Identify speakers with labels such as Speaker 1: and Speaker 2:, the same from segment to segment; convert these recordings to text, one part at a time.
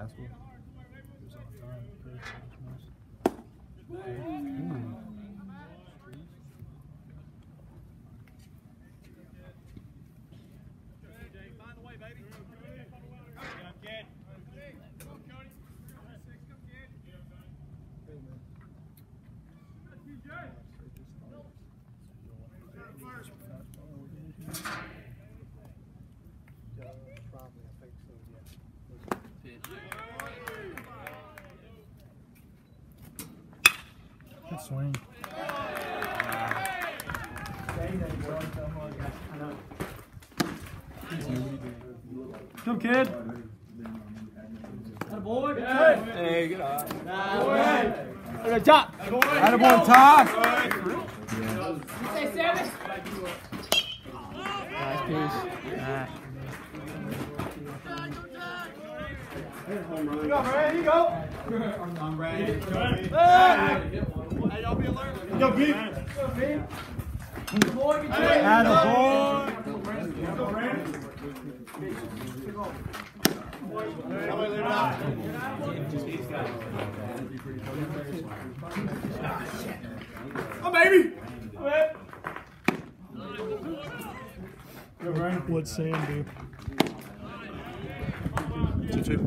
Speaker 1: fastball. Good swing. Come, kid.
Speaker 2: Boy.
Speaker 1: Hey, good eye.
Speaker 2: Hey, top.
Speaker 1: Attaboy, Todd.
Speaker 2: Say 7.
Speaker 1: Nice piece.
Speaker 2: You go, Brad. You go. I'm ready. Hey, y'all be alert. Go, Pete. Go, Pete. Boy, get your
Speaker 1: Attaboy.
Speaker 2: Go, Brad. Oh, baby!
Speaker 1: What'd Sam do? 2-2.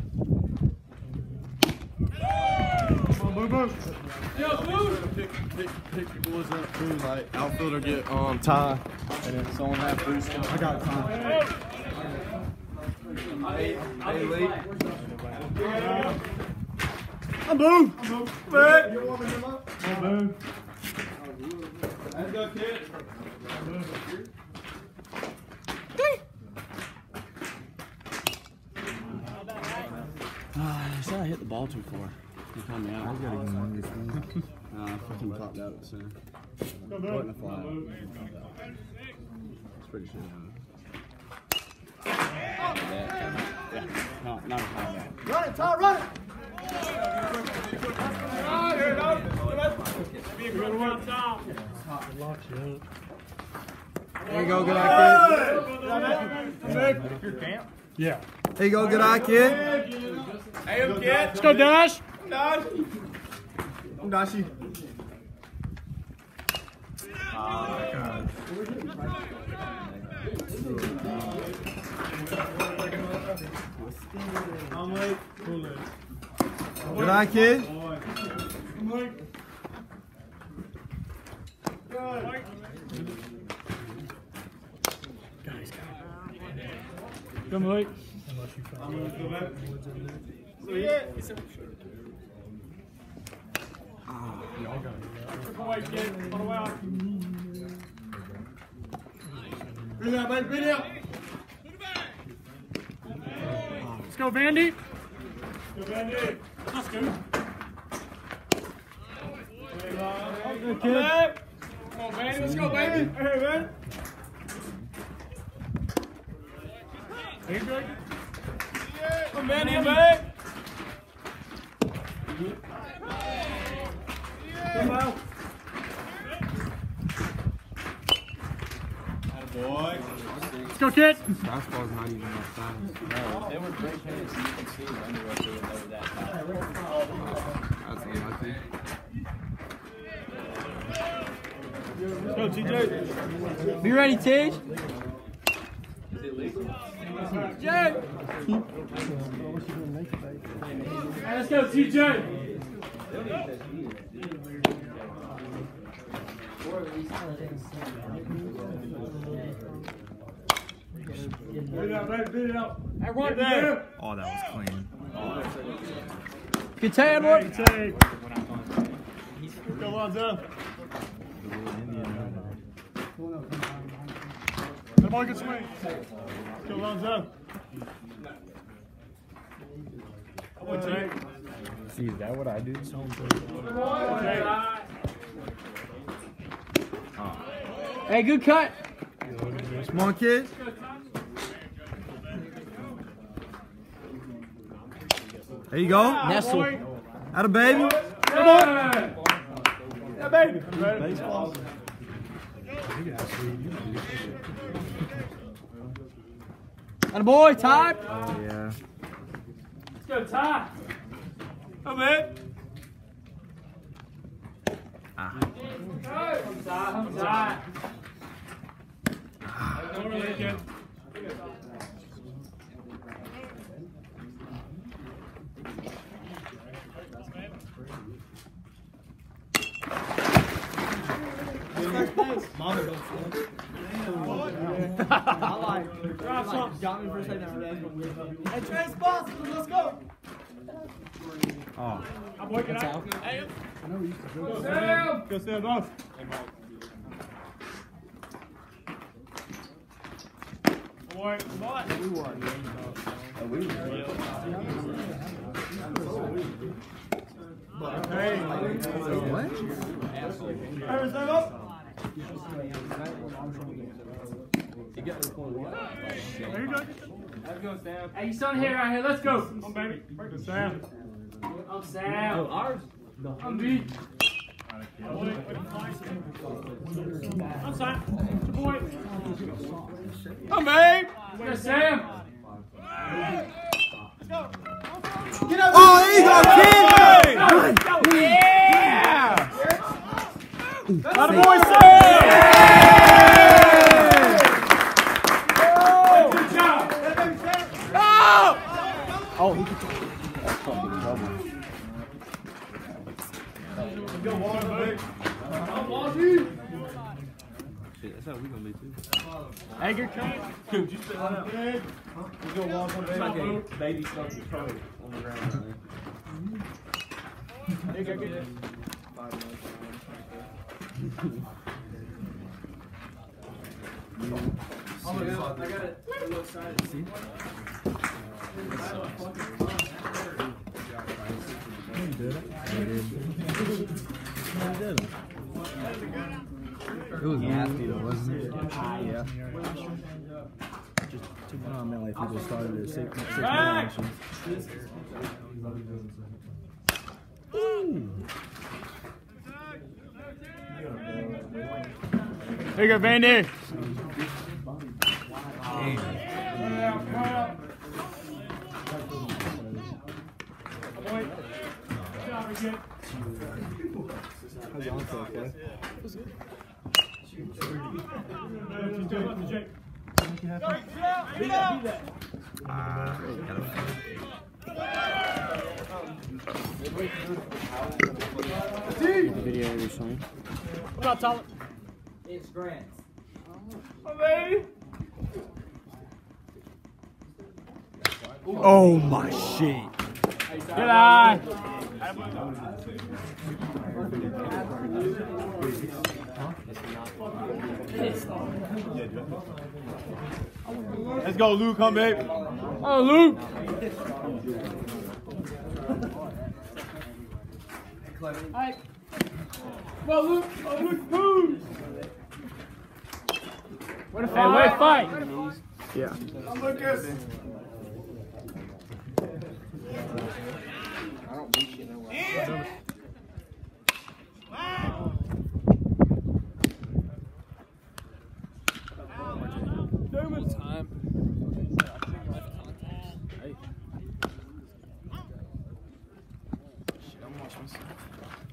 Speaker 1: Come on, Boo Boo.
Speaker 2: Yo, Boo!
Speaker 3: Pick your boys up too, like outfielder get tie, and then someone have boost.
Speaker 1: I got time.
Speaker 3: Hey, Lee.
Speaker 1: I'm Boo. Back.
Speaker 3: You want me to come up?
Speaker 1: I'm Boo.
Speaker 3: Let's go, kid.
Speaker 4: I said I hit the ball too far. He called me out. I gotta get one this one. I fucking popped out at the center. Wasn't a fly. It's pretty shit. Yeah. No, not a fly.
Speaker 2: Run it, Todd, run it!
Speaker 3: There you go, good eye, kid.
Speaker 1: Your camp? Yeah.
Speaker 3: There you go, good eye, kid.
Speaker 2: Hey, kid.
Speaker 1: Let's go, Dash.
Speaker 2: Dash.
Speaker 3: I'm Dashi. Good eye, kid.
Speaker 1: Come, Mike. Let's go, Vandy. Let's go. Good kid.
Speaker 2: Come on, Vandy, let's go, baby. Hey, man.
Speaker 1: Hey, Greg.
Speaker 2: Come on, Vandy, baby. Come out. Boy.
Speaker 1: Let's go, kid.
Speaker 4: Fastball's not even that fast.
Speaker 5: No, they were great hitters. You can see the under rush even though that high.
Speaker 4: That's lucky.
Speaker 1: Let's go, TJ.
Speaker 2: Be ready, Tej. Jay. Let's go, TJ.
Speaker 1: Everyone there. Oh, that was clean.
Speaker 2: Good tag, boy.
Speaker 1: Good tag. Go, Lonzo. Come on, good swing. Go, Lonzo. See, is that what I do?
Speaker 2: Hey, good cut.
Speaker 3: Come on, kid. There you go.
Speaker 2: Nestle.
Speaker 3: Atta baby.
Speaker 2: Come on. Yeah, baby.
Speaker 3: Baseball.
Speaker 2: And a boy, Todd.
Speaker 3: Yeah.
Speaker 2: go, Ty. Come in. Come, Ty. Don't really get.
Speaker 3: Mama don't flip. I like. Got me for a second. Hey, Trace, boss, let's go.
Speaker 1: Oh.
Speaker 2: I'm working out. Hey,
Speaker 1: Go, Sam. Go, Sam, boss.
Speaker 2: boy, what?
Speaker 3: We won. We won.
Speaker 1: Hey.
Speaker 3: What?
Speaker 1: Hey, stand up.
Speaker 3: You got the point.
Speaker 1: There you go.
Speaker 2: Let's go, Sam. Hey, you son here, out here. Let's go.
Speaker 1: Come on, baby. Break the Sam.
Speaker 2: I'm Sam.
Speaker 3: Oh, ours?
Speaker 2: No. I'm B. I'm Sam. Good boy.
Speaker 1: I'm babe.
Speaker 2: Let's go, Sam.
Speaker 1: Oh, there you go, kid.
Speaker 2: Yeah!
Speaker 1: Atta boy, Sam.
Speaker 2: Good job.
Speaker 3: Oh, he could. That's fucking trouble.
Speaker 1: Go, Walter, baby.
Speaker 3: Shit, that's how we gonna be too.
Speaker 1: Hey, good train. Dude, you spit that out. Let's go, Walter, baby.
Speaker 3: It's like a baby stuck in curl on the ground.
Speaker 1: Hey, go get it.
Speaker 3: Oh my god, I got it. A little excited. See? It was nasty though, wasn't it? Yeah. Just took it on, man, like people started their safety actions.
Speaker 1: There you go, Vandy.
Speaker 3: The video you're showing.
Speaker 1: What up, Tyler?
Speaker 2: It's Grant.
Speaker 1: Oh, baby. Oh, my shit. Good eye. Let's go, Luke. Come, babe. Oh, Luke.
Speaker 2: Hey. Come on, Luke. Oh, Luke, move. What a fight. Way to fight.
Speaker 3: Yeah.
Speaker 1: I'm Lucas.
Speaker 3: I don't do shit no way.
Speaker 1: Time. Hey. Shit, I'm watching myself.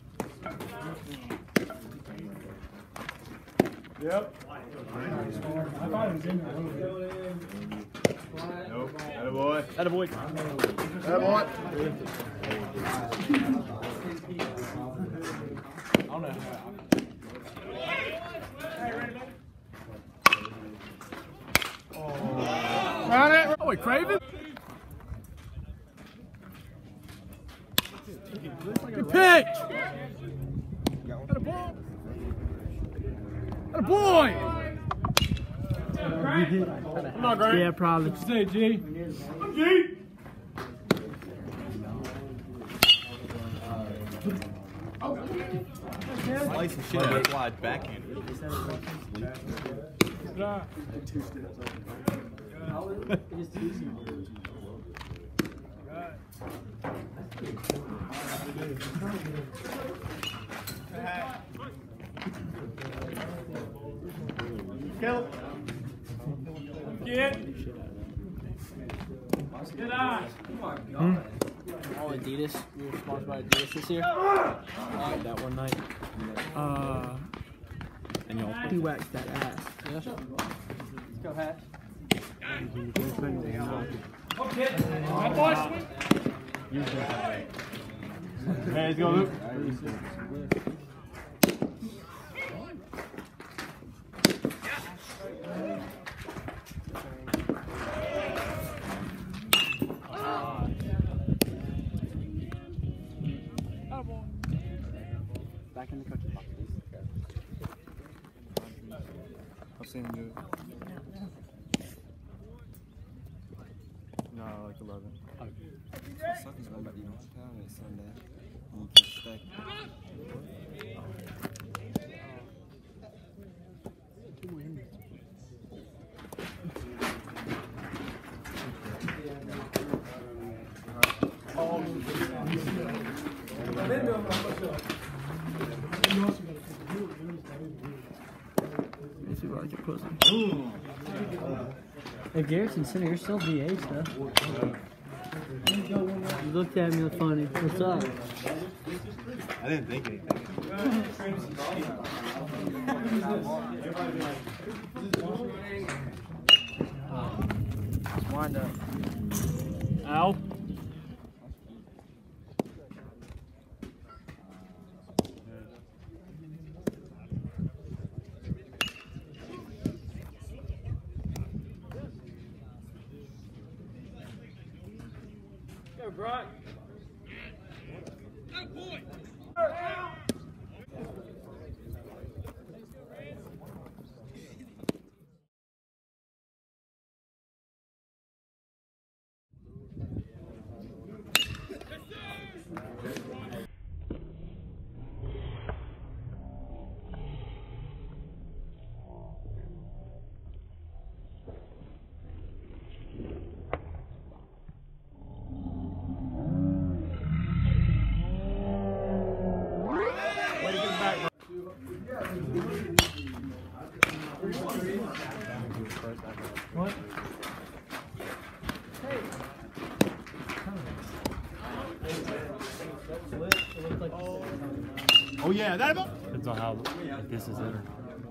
Speaker 1: Yep. I thought it was in there. Nope. Atta boy. Atta boy. Atta boy. I don't know. Run it. Oh, wait, Craven? Good pitch. Atta boy. Atta boy. I'm not great.
Speaker 3: Yeah, probably.
Speaker 1: What'd you say, G? I'm G.
Speaker 3: Slicing shit out of wide backhand.
Speaker 1: Yeah. Kill. Get. Good eye.
Speaker 5: All Adidas. We were sponsored by Adidas this year.
Speaker 3: That one night. And y'all.
Speaker 5: He waxed that ass. Yeah. Let's go, Hatch.
Speaker 2: Okay. My boys.
Speaker 1: Hey, let's go, Luke.
Speaker 5: Back in the coach's box, please.
Speaker 3: I've seen him do it. No, like 11.
Speaker 4: Something's going back to town on Sunday. And you can stay.
Speaker 5: Let's see what I can put some. Hey, Garrison Center, you're still DH, though. You looked at me funny. What's up?
Speaker 1: I didn't think anything.
Speaker 5: Let's wind up. Ow. Go, Brock. Go, boy. What?
Speaker 1: Oh yeah, that about.
Speaker 3: Depends on how if this is it or not.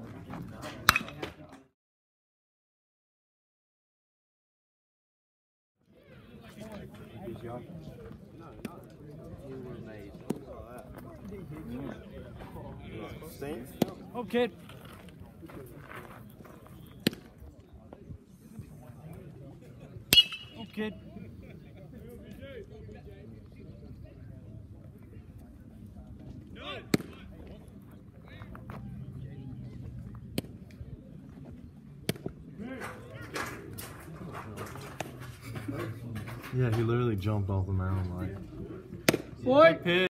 Speaker 2: Okay. Okay.
Speaker 3: Yeah, he literally jumped off the mound like.
Speaker 5: What?